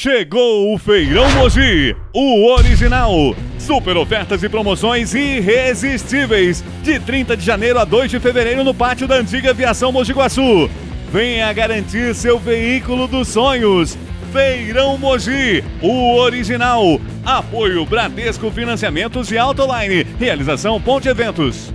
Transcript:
Chegou o Feirão Mogi, o original. Super ofertas e promoções irresistíveis. De 30 de janeiro a 2 de fevereiro no pátio da antiga Aviação Mogi Guaçu. Venha garantir seu veículo dos sonhos. Feirão Mogi, o original. Apoio Bradesco Financiamentos e Autoline. Realização Ponte Eventos.